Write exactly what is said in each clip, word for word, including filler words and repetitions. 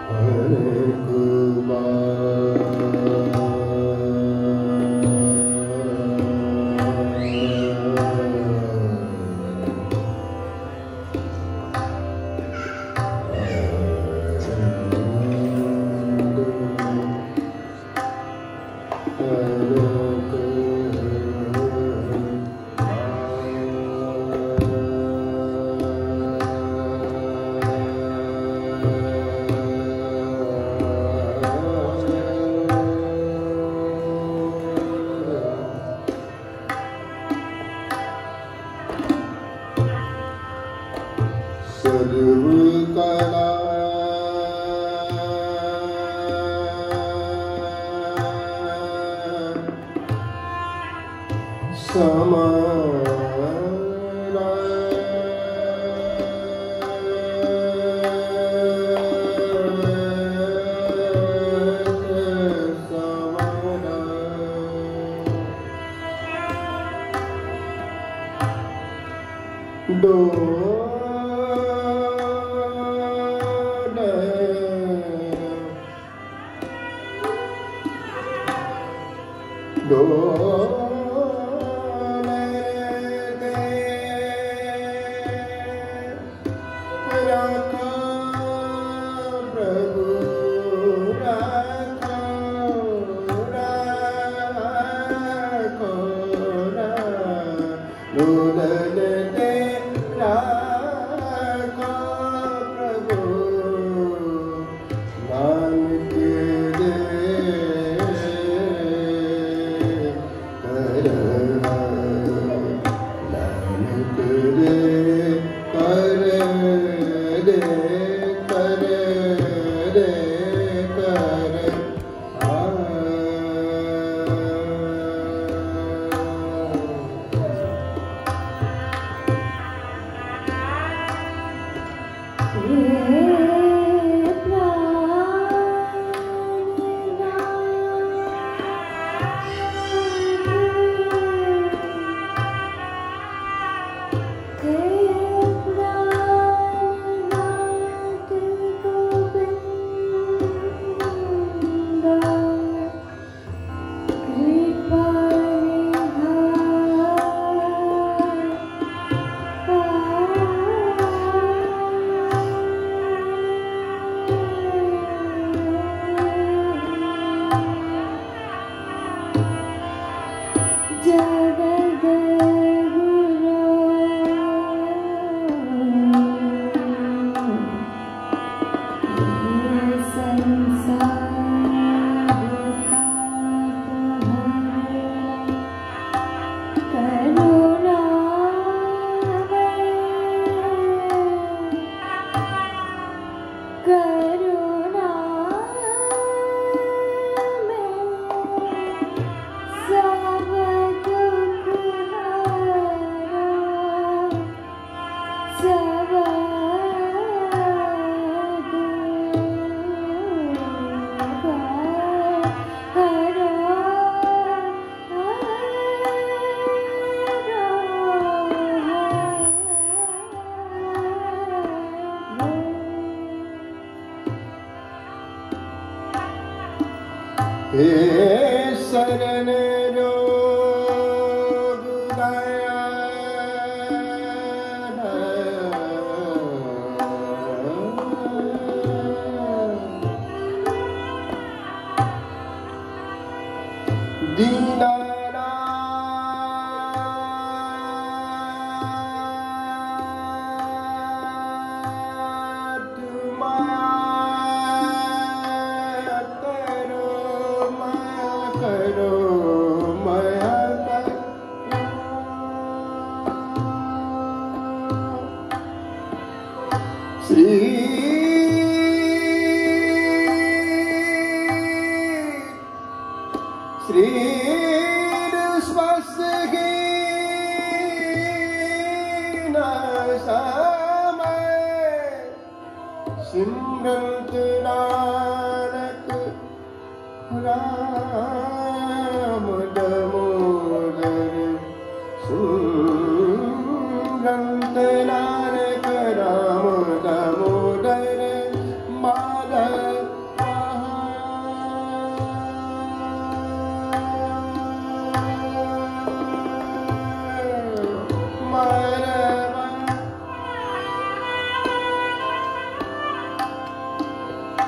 Nanak Ram Damodar Madhav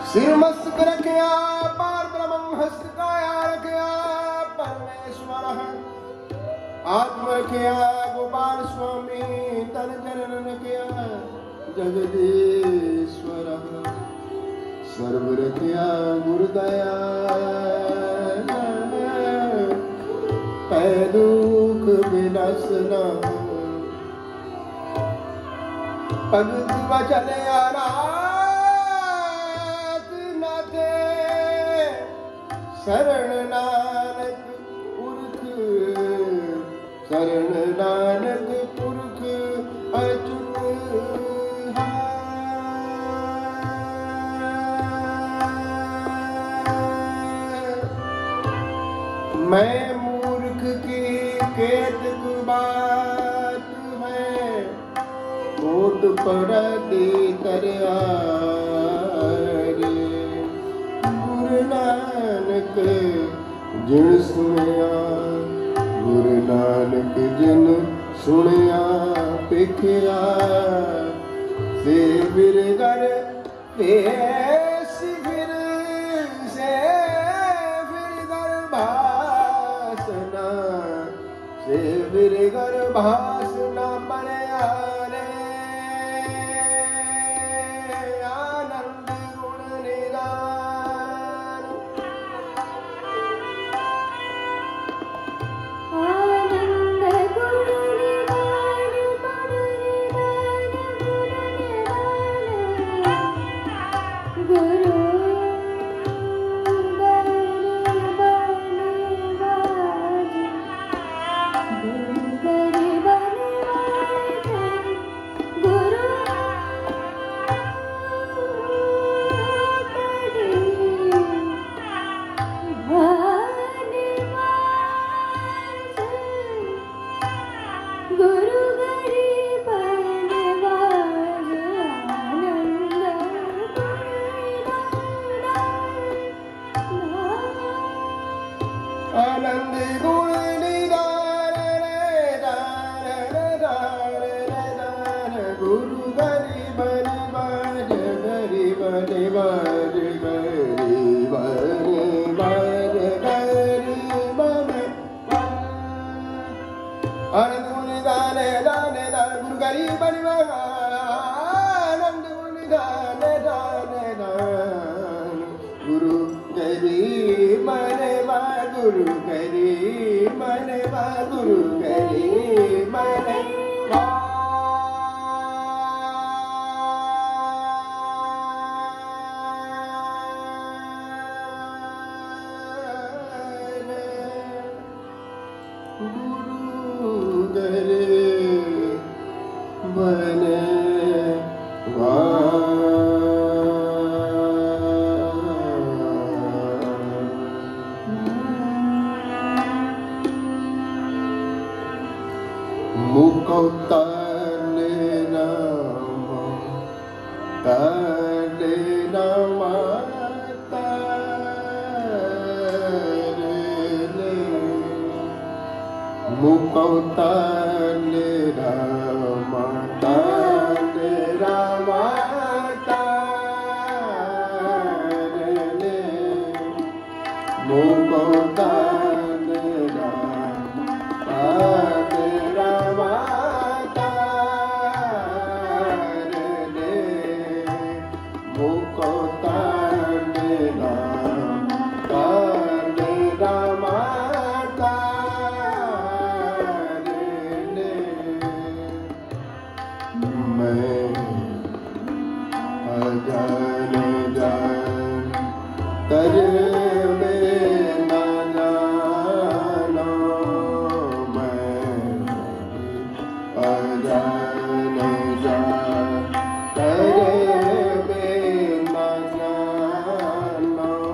सिर मस्तक रखया पार ब्रह्म हस्त काया रखया परमेश्वर आत्म रखया गोपाल स्वामी तन जनन रखया जगदीश्वर सर्व रखया गुरुदया पै दुख विनाशना भगत वचन आरात नाथे शरण नानक पुरख शरण नानक पुरख अचुत मैं मूर्ख की केतक बात है कोट पर दी करया रे गुरु नानक जिन सुनिया गुरु नानक जिन सुनिया पिखिया से बिरगर पे सिर से बिरगर भासना से बिरगर भासना पड़या रे आनंद गुण निदान आनंद गुण निदान गुरु आनंद गुण निदान रे दान रे दान रे दान गुरु गरीब निवाज गरीब निवाज गरीब निवाज गरीब आनंद गुण निदान दान दान गुरु गरीब निवाज आनंद गुण निदान दान दान गुरु गरीब निवाज गुरु गरीब निवाज गुरु गरीब निवाज गुरु गरीब मुकौताने नामा ताने नामा तारे ने मुकौताने नामा ताने नामा तारे ने मुकौताने नामा तारे नामा तारे ने मुकौताने नामा तारे नामा तारे ने मैं अजान जान करे no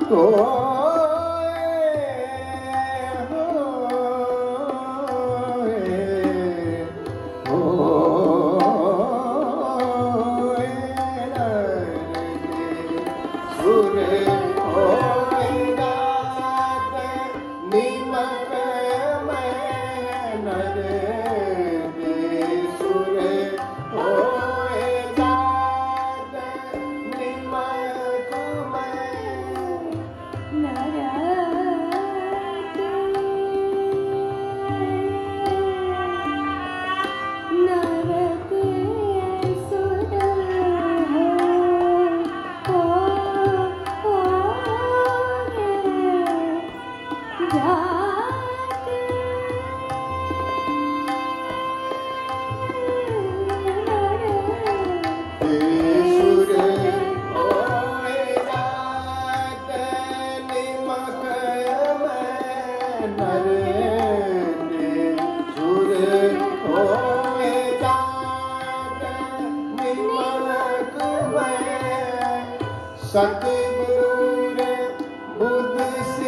सतगुर बुद्ध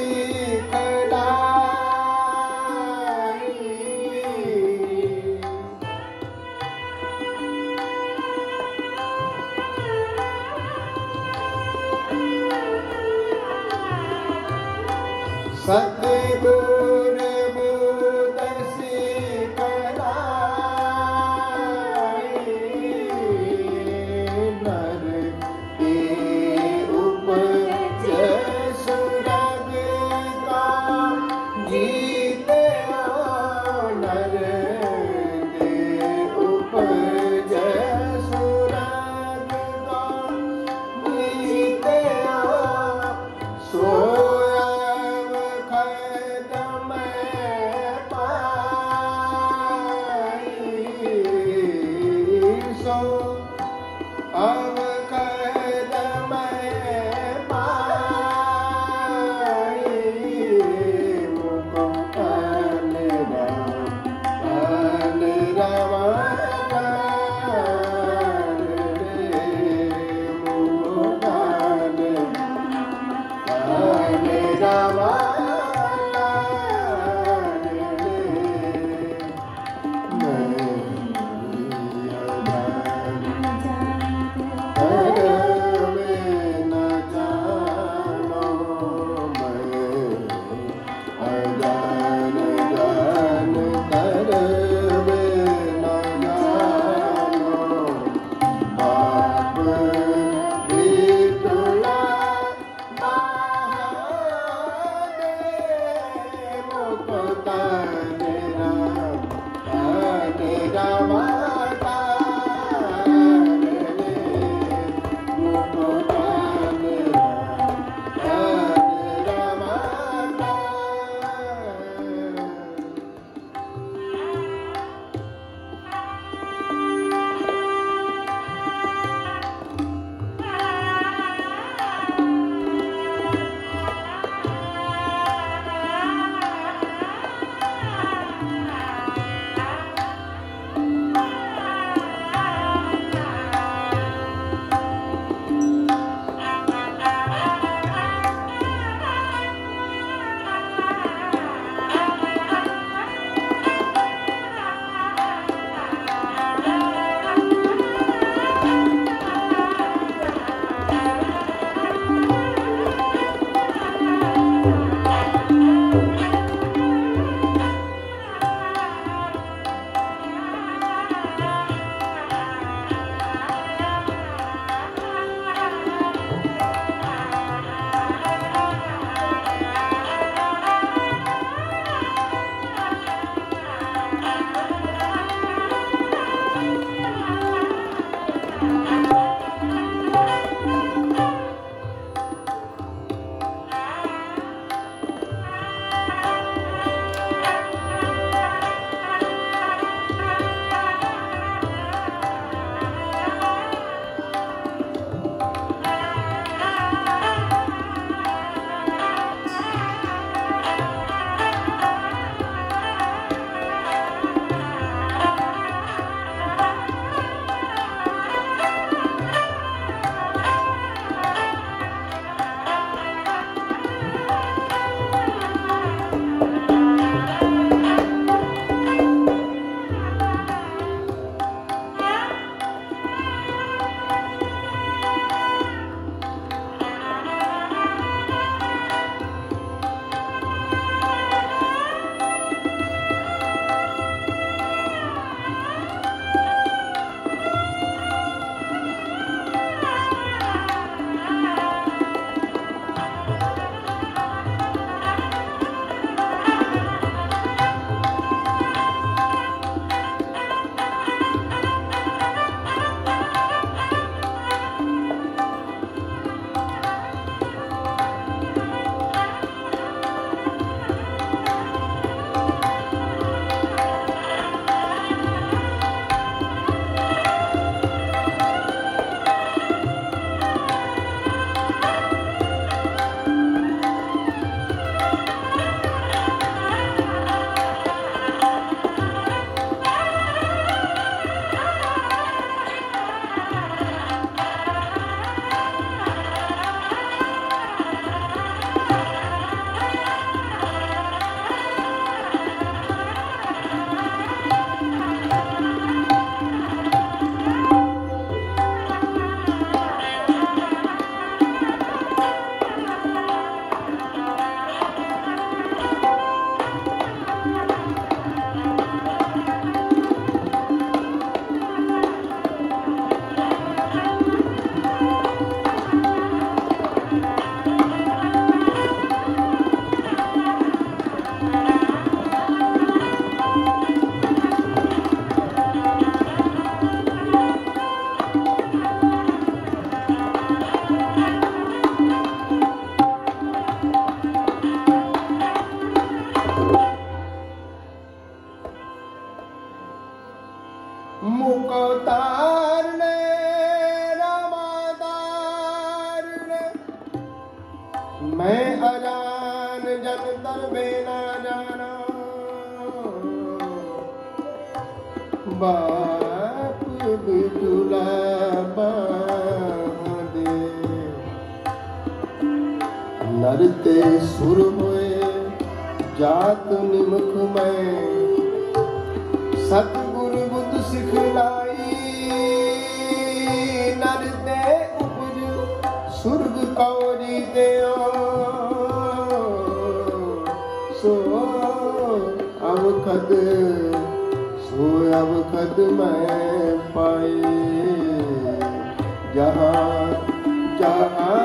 सिखलाई सतगुर बुद्ध सिखलाई नर के जीते नर के उपज सुरग का जीते सोया खर मुकोतारने रामादारने मैं अजान जन दरबे न जाना बाप बिटुला बांधे नरते सुर होए जात निमुख में सतगुरु बुद्ध सिखलाई नरते उपज सुर्ग कौरी देओ सो अब खद सो अब खद मैं पाई जहाँ जहाँ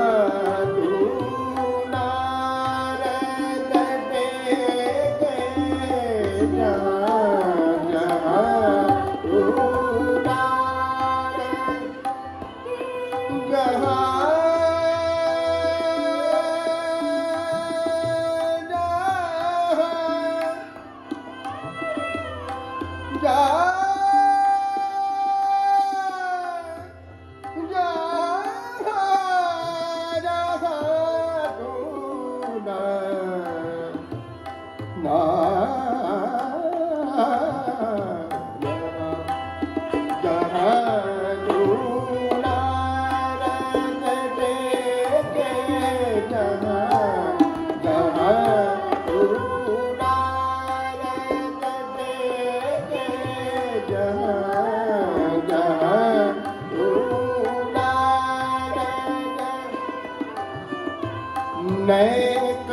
नैक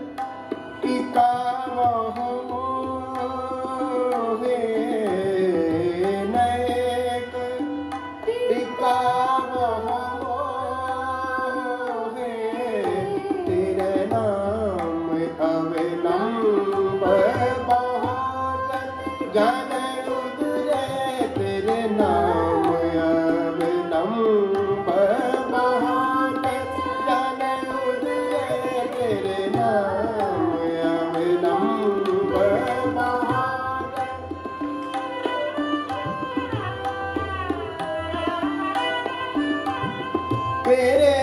टिकावह मोहे नैक टिकावह मोहे तेरे नाम अविलंब बहुत जन उदरे तेरे नाम अविलंब बहुत जन तेरे नाम अविलंब बहुत तेरे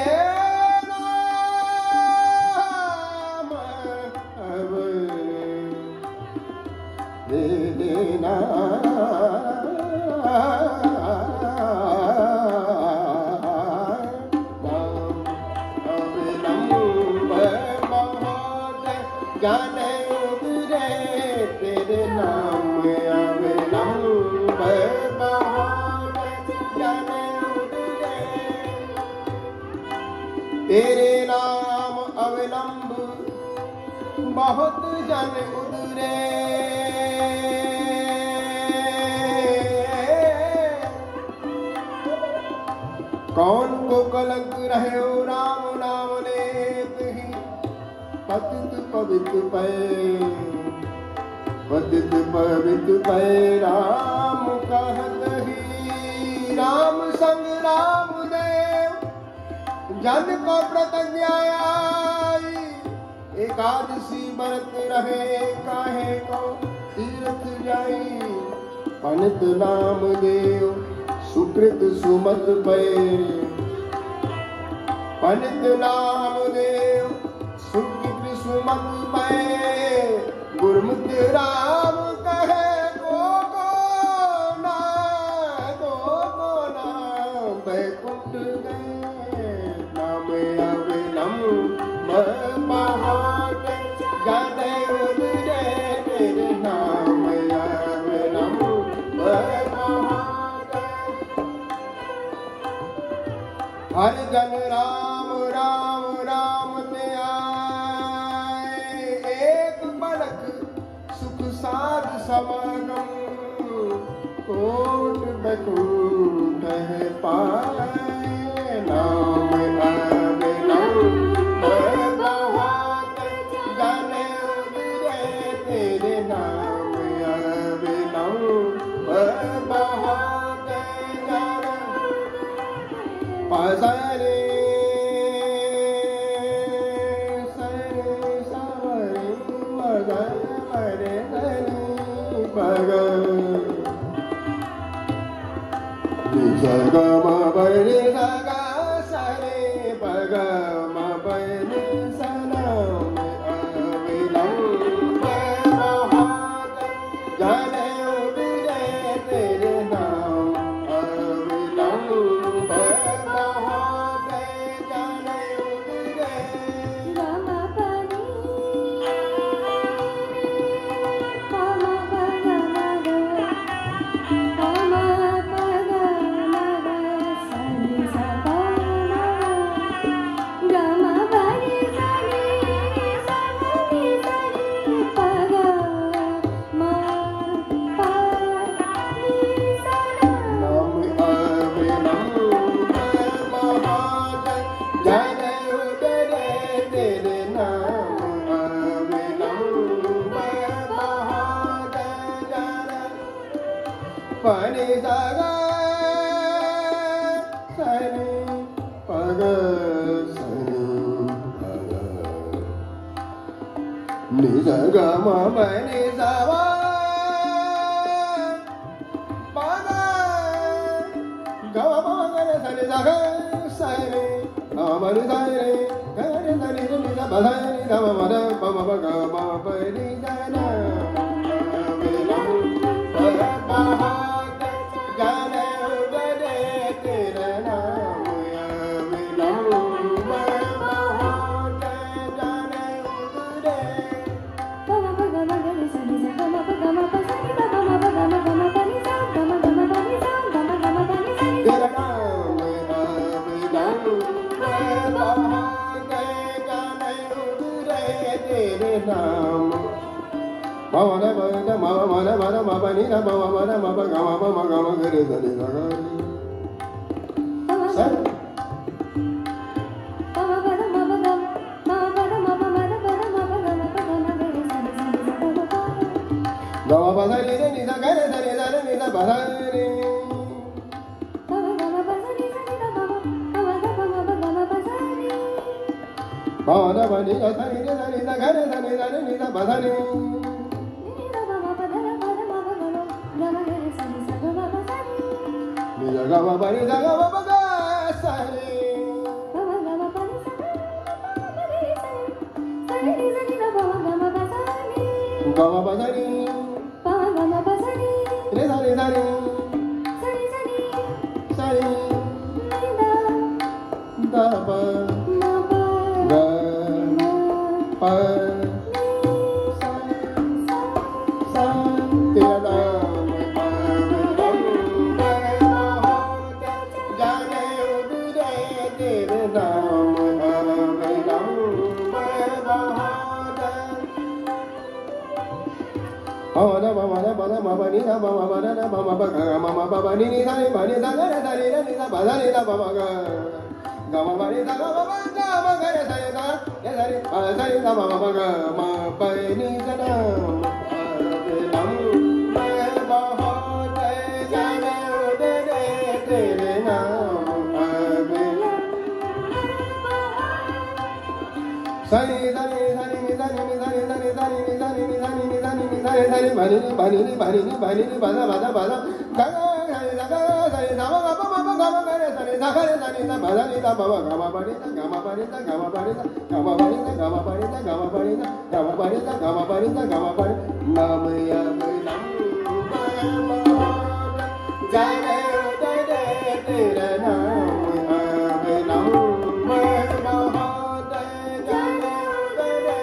नाम अब तेरे नाम जाने उदरे तेरे नाम अविलंब बहुत जाने उदरे तेरे नाम अविलंब बहुत जन उदरे कौन को कलंक रहे हो राम नाम लेत ही पतित पवित पै पतित पवित पै राम कहत ही राम संग राम देव जन को प्रतिज्ञा आई एकादशी व्रत रहे काहे को तीर्थ जाई पनित नाम देव सुकृत सुमत पै पनित नाम देव सुकृत सुमत पै गुरुमुख राम कहे को को ना को को ना बैकुंठ गए नाम अविलंब बहुत जन उदरे तेरे नाम अविलंब बहुत हर जन राम राम राम ते आए एक बलक सुख साध समागम कोट बैकुंठ पाए नाम अविलंब बहुत जन उदरे तेरे नाम अविलंब बहुत जन पसरे सरे सवरे मगर मरे गरी बगर Sa ga ma pa ni sa ga sa ni pa ga ma pa ni sa na me ave lam pa ma ha ja ne ude tere naam ave lam pa ma ha ja ne ude Gama pani Pama paga maga Pama paga maga Sani sa pama Gama pani sani sani sani paga ma pa ni sana naam ave lam pa ma ha ja ne ude tere naam ave lam pa ma ha ja ne pani sa ga sa ni pa ga sa ni pa ga ni sa ga ma pa ni sa va pa ga ga ma pa ga re sa ni sa ga sa ni na ma ni sa ni ga re sa ni ni sa ba sa ni da ma ma da pa ma pa ga ma pa ni sa na ave lam pa ma ha ja ne ude tere naam ave lam pa ma ha ja ne ude Pama paga maga ni sani sa gama paga ma pa sani da pama paga ma gama pani sa gama gama pani sa gama gama pani sani tere naam ave lam pa ma ha ja ne ude tere naam ma ma da ma da ma ma da ma da ma pa ni da ma ma da ma pa ga ma pa ma ga ma ga re sa ni sa ga sa Pama pada ma paga ma pada ma pa ma da pada ma paga ma paga ma ga re sani sani sa gama pa ga ma pa sa ni re ni sa ga re sa ni sa re ni sa pa sa ni Pama gama pa sani sani da pama pama da pama paga ma pa sani ma ma da pa ni ga sa ni re sa ni sa ga re sa ni sa re ni sa pa sa ni ni da pama pa da pada ma paga ma gama ga re sani sa gama pa sani ni sa ga ma pa ni sa ga ma pa ga sa ni Pama gama pani sa gama pa ni sani sani ni sani da pama gama pa sani ga ma pa sa ni Pama gama pa sani re sa ni sa ni sani sani sa ni ni da da pa ma pa ga ma pa ni sa sa sa tere naam ave lam pa ma ha ja ne ude tere naam ave lam pa ma ha ma da ma ma da ma da ma pa ni da ma ma pa da da ma ma pa ga ma ma pa pa ni ni sa ni pa ni sa ga re sa ni re ni sa pa sa ni da pa ma ga ga ma pa ni sa ga ma pa ga ma ga re sa ni sa re sa ni pa sa ni da ma ma pa ga ma pa ni sa na ave lam pa ma ha ja ne ude tere naam ave sa ni sa ni sa ni ni sa ni ni sa ni sa ni sa ni ni sa ni ni sa ni ni sa ni ni sa ni sa ni pa ni ni pa ni ni pa ni ni pa ni ni pa sa pa sa pa sa ga ga sa ni sa ga sa ni sa ma ga pa ma pa ga ma ga re sa ni sa ga re sa ni sa pa sa ni da pa ma ga ma pa ni sa ga ma pa ni sa ga ma pa ni sa ga ma pa ni sa ga ma pa ni sa ga ma pa ni sa ga ma pa ni sa ga ma pa ni sa ga ma pa ni naam ya me lam pa ma ha ja ne ude tere naam ave lam pa ma ha ja ne ude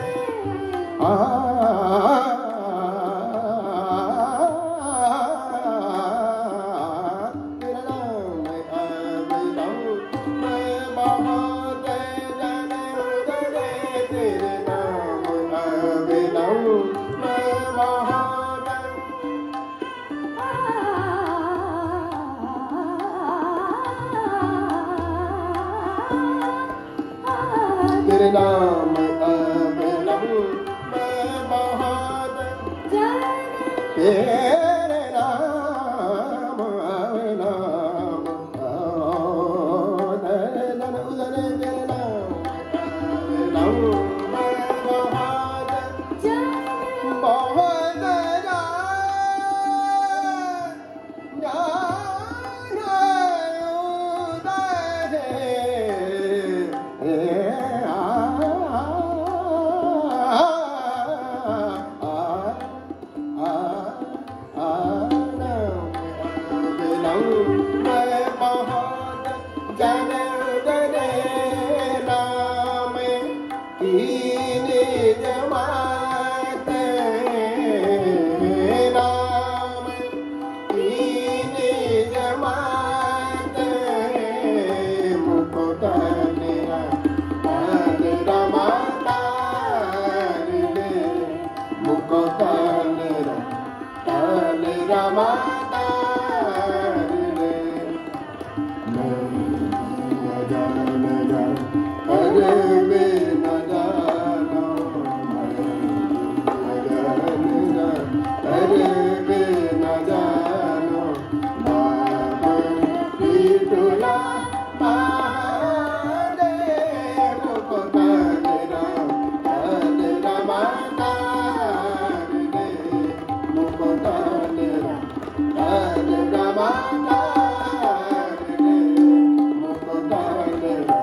ah tere naam ave lam pa ma ha ja ne ude tere naam ave lam pa ma ha tere naam ave lam pa ma ha tere naam ave lam tere naam tere naam ave lam pa ma ha बहुत मैं बहुत जन जने नाम कीन जमात नाम कीन जमात मुकुट मेरा मेरा माता मुकुट मेरा मेरा माता अरे बे न जानो अरे बे न जानो बाप पीटुला महादेव को तेरा तेरा माता रे मुको तेरा तेरा माता रे मुको तेरा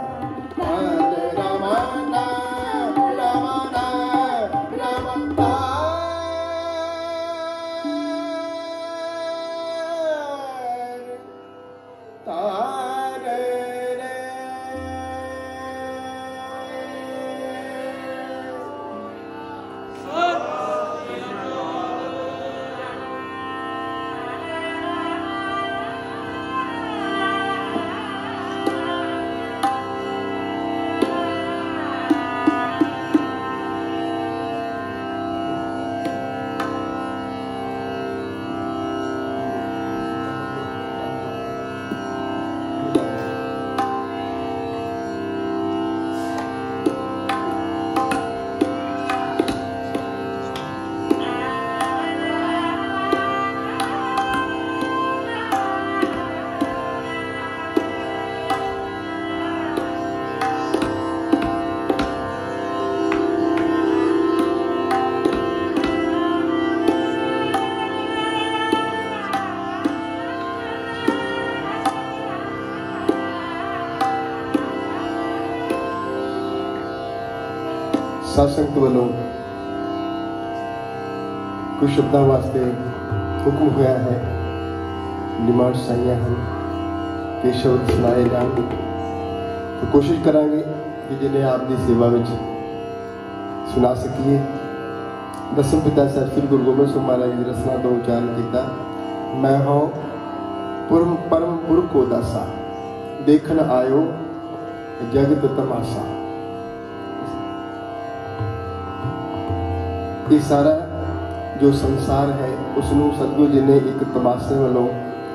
सत्संग वालों कुछ शब्दों वास्ते हुक्म होया है, डिमांड्स आईया हैं कि शब्द सुनाए जाएंगे। तो कोशिश करांगे कि जिन्हें आपकी सेवा में सुना सकिए। दसम पिता सर श्री गुरु गोबिंद सिंह महाराज जी रसना तो उच्चारण किया, मैं हो परम परम पुरख को दासा, देखन आयो जगत तमाशा। ये सारा जो संसार है उसनों सतगुरु जी ने एक तमाशे वालों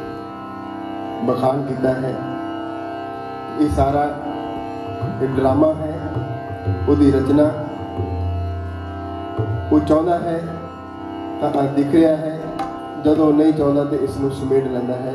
बखान किया है। ये सारा एक ड्रामा है, उसकी रचना वो चाहता है तो दिख रहा है, जदों नहीं चाहता तो इसनों समेट लेंदा है।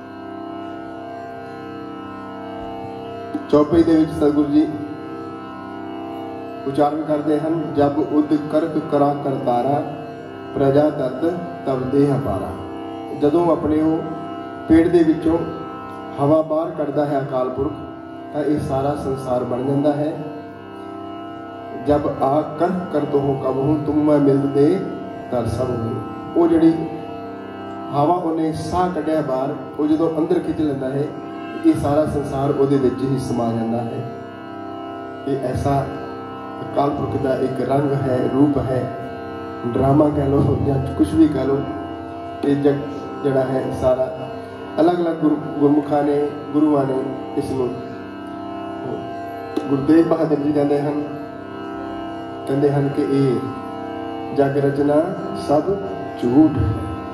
चौपाई दे विच सतगुरु जी उच्चारण करते हैं, जब उद करक करा करतारा प्रजा दर्द तब देह पारा। जदों अपने वो पेड़ दे विचों हवा बाहर करता है अकाल पुरख, तो यह सारा संसार बन जाता है। जब आ करक कर तो हो कब हूँ तुम मैं मिलते तर सब हूँ। वो जी हवा उन्हें साह कढ़िया बाहर, वो जो अंदर खिंच लेता है, ये सारा संसार उहदे विच ही समा जाता है। ये ऐसा अकाल पुरख का एक रंग है, रूप है, ड्रामा कह लो या कुछ भी कह लो। ये जग जड़ा है सारा अलग अलग गुरु गुरमुखा ने गुरुआ ने इसनों गुरुदेव बहादुर जी कहते हैं कहते हैं कि ये जग रचना सब झूठ है,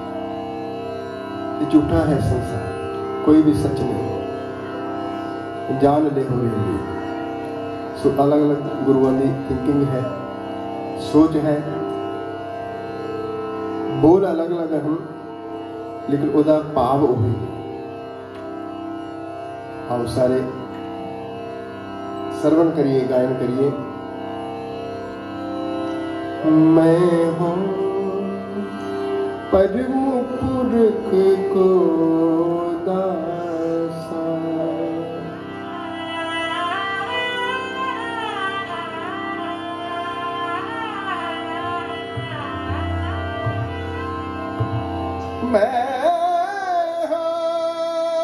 ये झूठा है संसार, कोई भी सच नहीं, जान ले हुए। सो अलग अलग गुरुओं की थिंकिंग है, सोच है, बोल अलग अलग हैं, लेकिन उसका भाव वही है। हम सारे श्रवण करिए, गायन करिए। मैं हूँ परम पुरख को दासा, मैं हूँ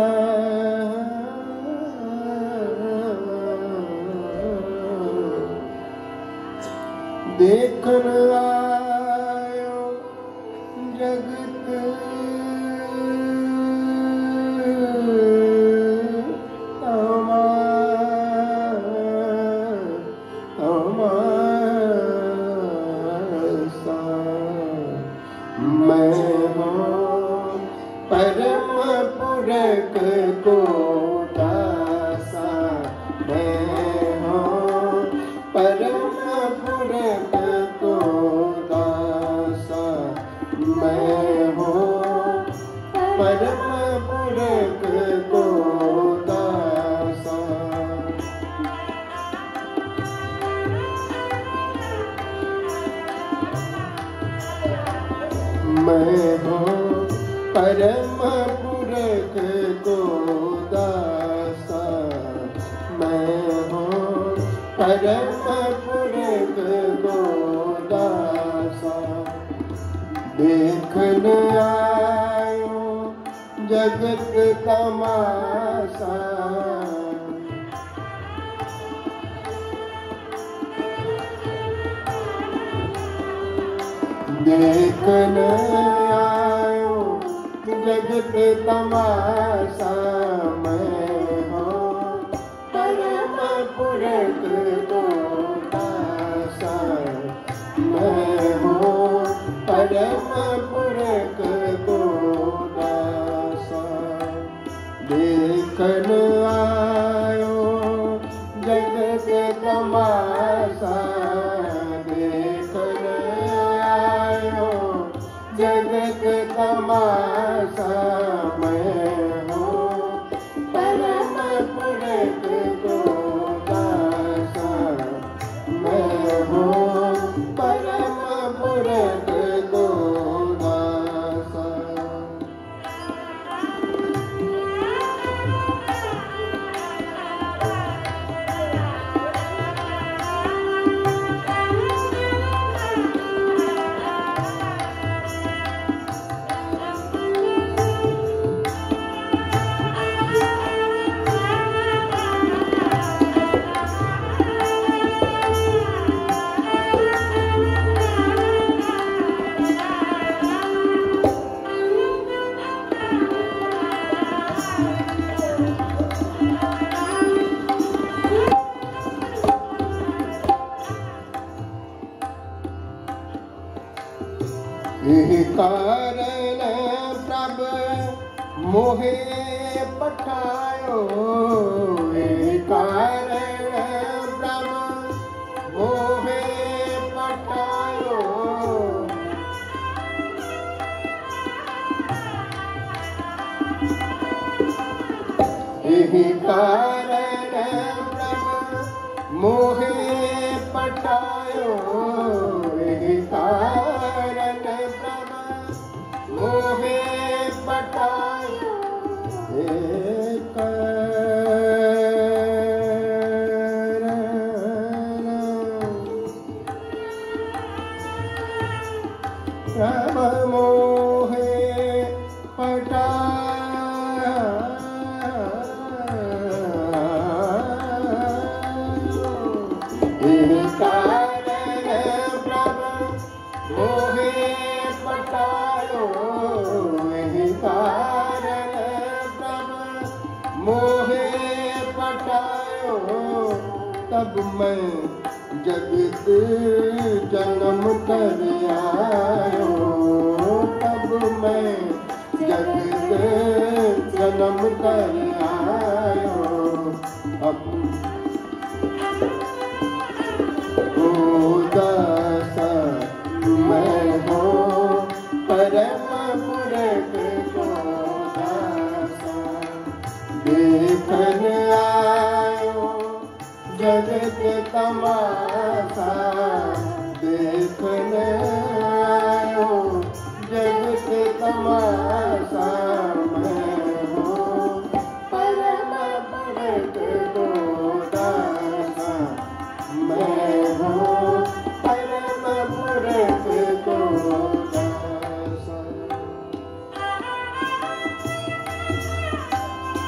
देखन आयो जगत तमासा मैं हूँ परम पुरख को दासा मैं हूँ परम पुरख को दासा मैं हूँ परम पुरख को दासा मैं हूँ परम पुरख को दासा मैं हूँ परम पुरख को दासा देखन आयो जगत तमाशा देखन आयो जगत तमाशा मैं हूँ परम पुरख को दासा मैं हूँ परम पुरख को दासा देखन आयो जगत तमाशा देखन आयो जगत तमाशा मैं हूँ परम पुरख को दासा मैं हूँ परम पुरख को दासा यही कारण प्रभ मोहे पठायो यही कारण प्रभ मोहे पठायो यही कारण प्रभ मोहे पठायो यही कारण प्रभ मोहे पठायो एक प्रभ मोहे पठायो यही कारण प्रभ मोहे पठायो यही कारण प्रभ मोहे पठायो तब मैं जगत जन्म कर आयो तब मैं जगत जन्म कर आयो अब ओ दासा मैं हूँ परम पुरख को दासा देखन आयो जगत तमाशा देखन आयो जगत तमाशा मैं हूँ परम पुरख को दासा मैं हूँ परम पुरख को दासा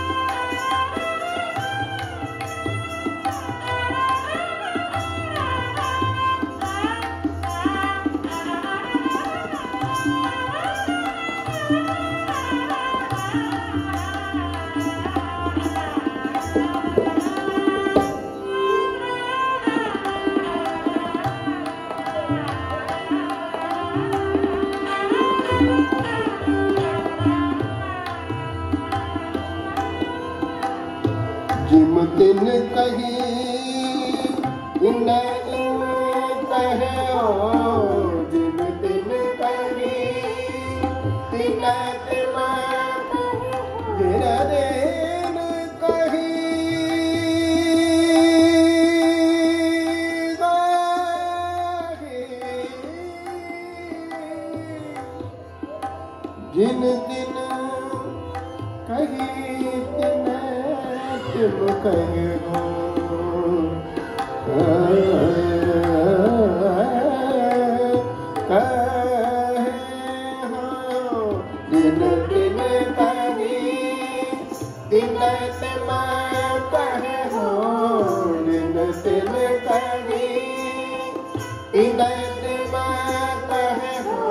जिम तिन कही इन कहे जिम तिन कही तिन दिन कही जिन दिन कही तिन तिम कहे हो दिन दिन कही दिन तिम कहे हो दिन दिन कही दिन तिम कहे हो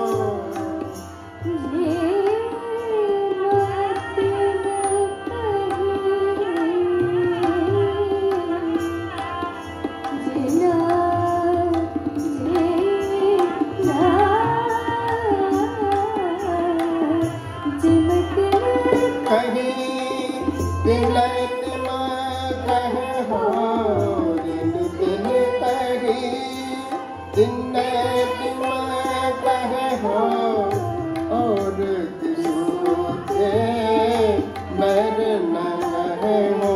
कहीं दिन तिम कहे हो दिन दिन कही दिन तिम कहे हो और किसू के मर न रहे हो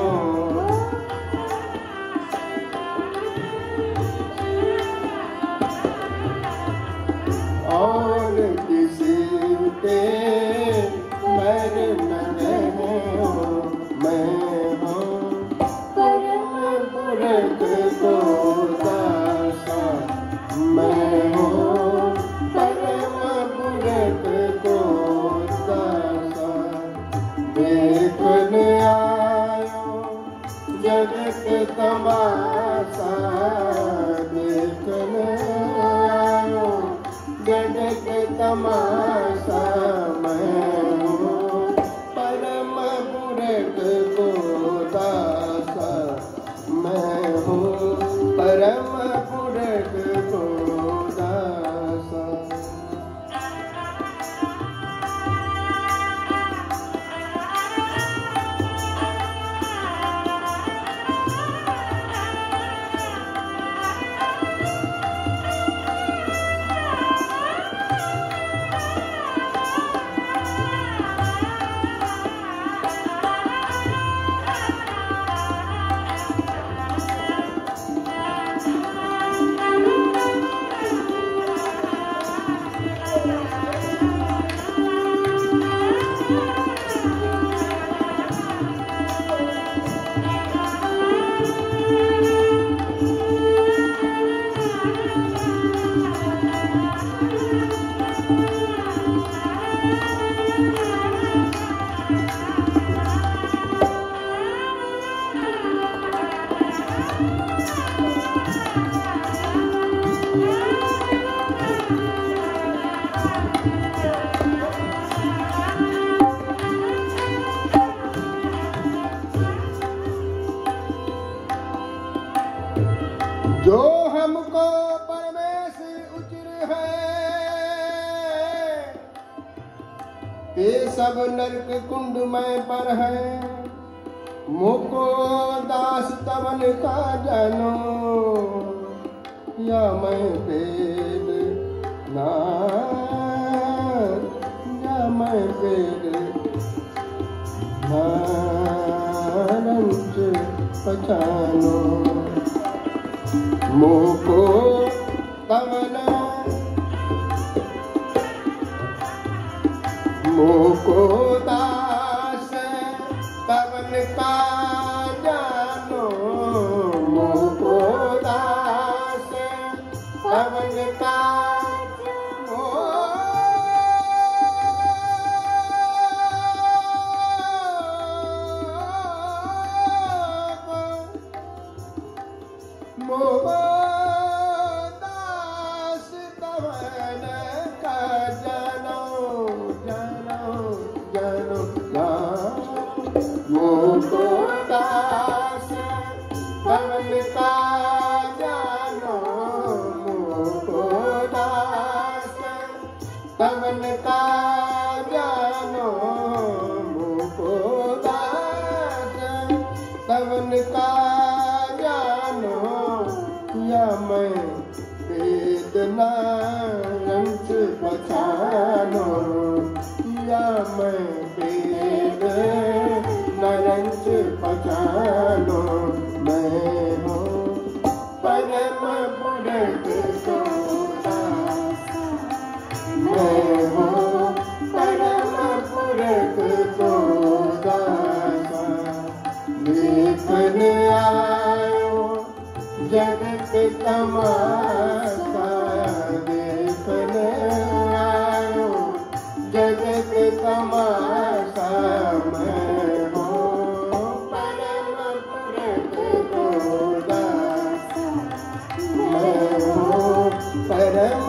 और किसी के मर न रहे हो मैं हूँ परम पुरख को दासा मैं हूँ परम पुरख को दासा देखन आयो जगत तमाशा देखन आयो जगत तमाशा मैं हूँ परम पुरख को दासा मैं हूँ परम पुरख को दासा जो हमको परमेश उचिर है ये सब नरक कुंड में पर है मुको दास तवन का जानो या मैं वेद ना या मैं वेद नारंच पहचानो मुको तवन मुको दास तवन का जानो मुको दास तवन का मोह दास तवन का जानो जानो जानो मोह दास तवन का जानो मोह दास तवन का जानो मोह दास का जानो या मैं वेदना रंच पहचानो या मैं वेद नरंच पहचानो मैं हूँ परम पुरख दासा मैं हूँ परम पुरख दासा देखने आयो जगत तमाशा देखने आयो जगत तमाशा मैं हूँ परम पुरख दासा मैं हूँ परम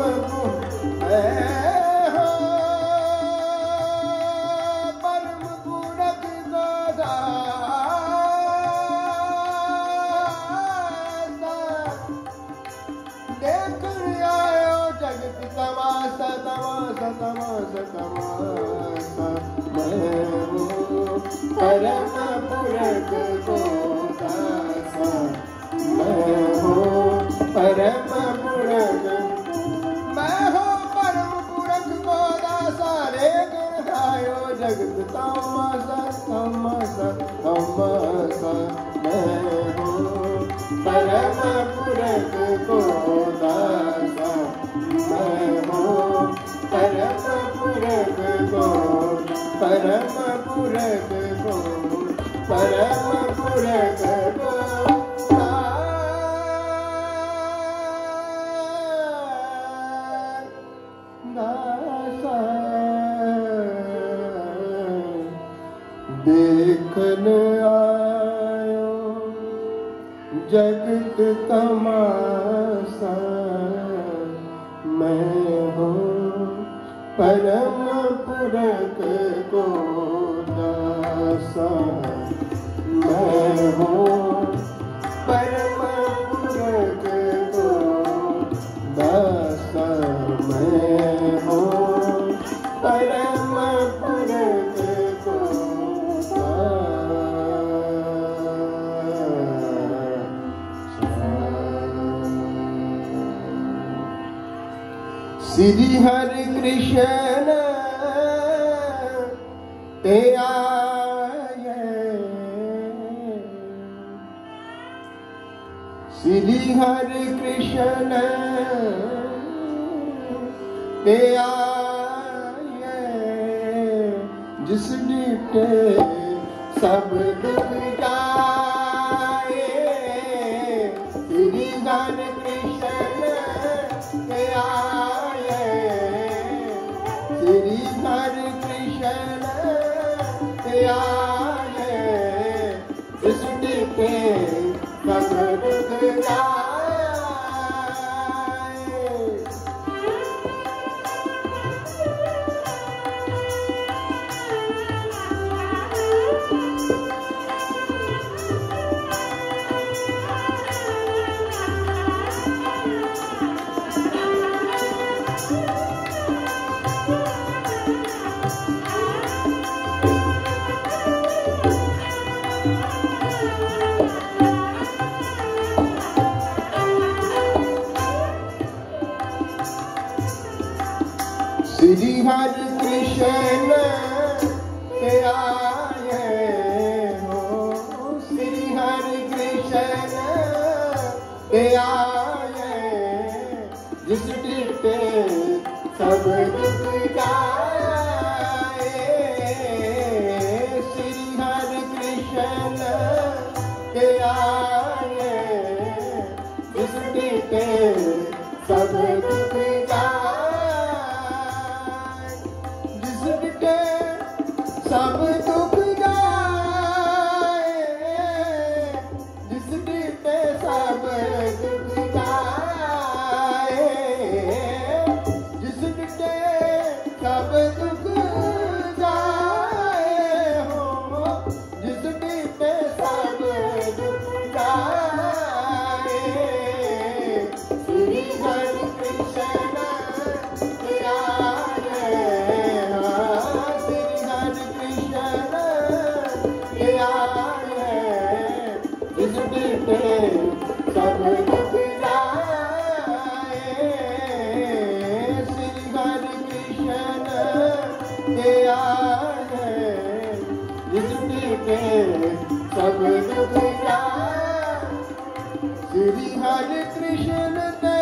तमाशा तमाशा तमाशा तमाशा मैं हूँ परम पुरख दासा मैं हूँ परम पुरख मैं हूँ परम पुरख दासा लेकर आयो जगत तमाशा तमाशा तमाशा मैं हूँ परम पुरख दासा मैं हूँ परम पुरख को परम पुरख को परम पुरख को दासा देखने आयो जगत तमाशा मैं हूँ परम पुरख को दासा मैं हूँ परम पुरख को दासा मैं हूँ परम पुरख को श्री हरि कृष्ण ते आए श्री हरि कृष्ण ते आए जिस डिटे सब दुख जाए श्री हरि कृष्ण ते आए श्री हरि कृष्ण ते आए सृष्टि के सब दुख जाए श्री हरि कृष्ण ते आए हो श्री हरि कृष्ण ते आए जिस डिटे सब दुख जाए श्री हरि कृष्ण ते आए जिस डिटे सब दुख जाए सब दुख जाए जिस डिटे सब दुख जाए जिस डिटे सब दुख जाए हो जिस डिटे सब दुख मिटे सब दुख जाए श्री हरि कृष्ण के आए जिस मिटे सब दुख जाए श्री हरि कृष्ण के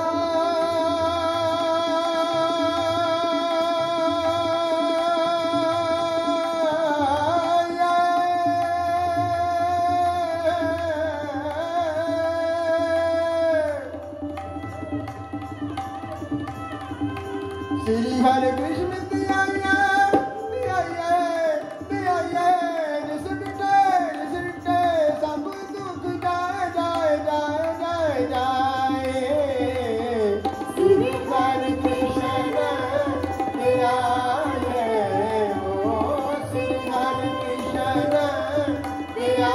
श्री हरे कृष्ण दिया दिया दिया जिस मिटे जिस मिटे सब दुख जाए जाए जाए जाए जाए श्री हरे कृष्ण दिया हो श्री हरे कृष्ण दिया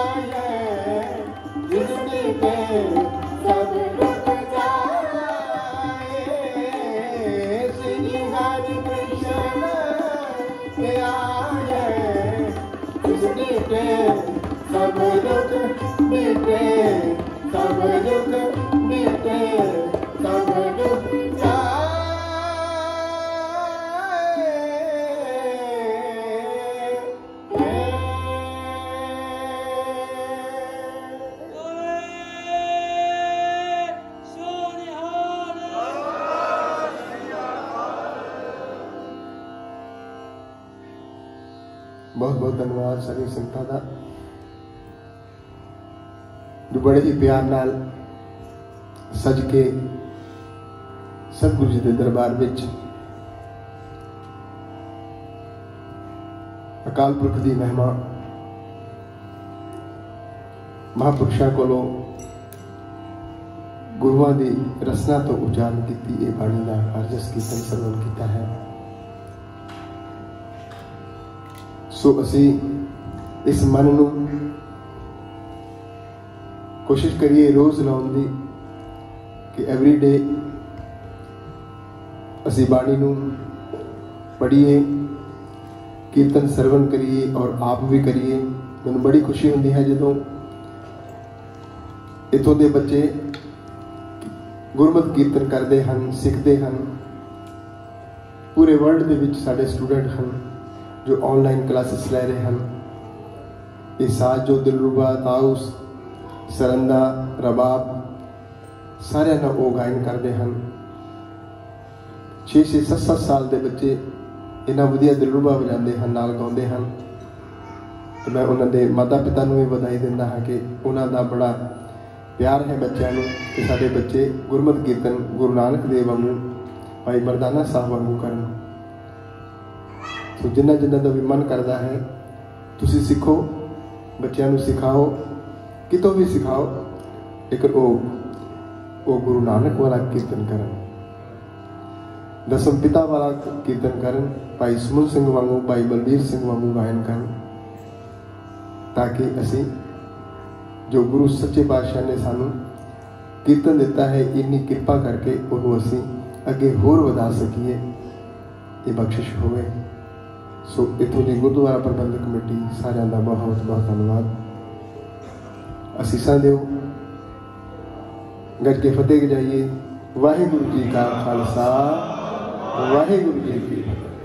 जिस मिटे सब दुख सब दुख मिटे सब दुख मिटे सब दुख बहुत बहुत धन्यवाद सारी संगतां दा जो बड़े ही प्यार नाल सज के सतगुरु जी के दरबार विच अकाल पुरख की महिमा महापुरुषों कोलों गुरुआं की रसना तो उच्चारण की ये बाणी का अरजस कीर्तन सरवण किया है। सो असी इस मन नूं कोशिश करिए रोज लाउण दी कि एवरी डे असी बाणी नूं पढ़िए कीर्तन सरवण करिए और आप भी करिए। मैनूं बड़ी खुशी हुंदी है जदों इत्थों दे बच्चे गुरमत कीर्तन करते हैं सीखते हैं। पूरे वर्ल्ड दे विच साडे स्टूडेंट हैं जो ऑनलाइन क्लासेस ले रहे हैं। ये साज जो दिलरुबा ताउस सरंदा रबाब सारे ना वो गायन करते हैं। छे छे सत्त सत्त साल के बच्चे इन्ना वधिया दिलरुबा बजाते हैं नाल गाते हैं। तो मैं उन्होंने माता पिता भी बधाई दिंदा हाँ कि उन्होंने बड़ा प्यार है बच्चों को कि साडे बच्चे गुरमत कीर्तन गुरु नानक देव वांगू भाई मरदाना साहब वांगू करन। तो जिन्ना जिन्ना का भी मन करता है तुसी सीखो बच्चों को सिखाओ कितों भी सिखाओ लेकिन वो वो गुरु नानक वाला कीर्तन करन दसम पिता वाला कीर्तन करन भाई सुमन सिंह वांगू भाई बलबीर सिंह वांगू गायन करन ताकि असी जो गुरु सच्चे पातशाह ने सानू कीर्तन दिता है इन्नी कृपा करके उन्होंने असी अगे होर वधा सकीए ये बख्शिश होवे। सो इतों की गुरुद्वारा प्रबंधक कमेटी सारिਆਂ ਦਾ बहुत बहुत धन्यवाद। असीसां दिओ गज के फतेह जाइए। वाहिगुरु जी का खालसा वाहिगुरु जी की फतेह।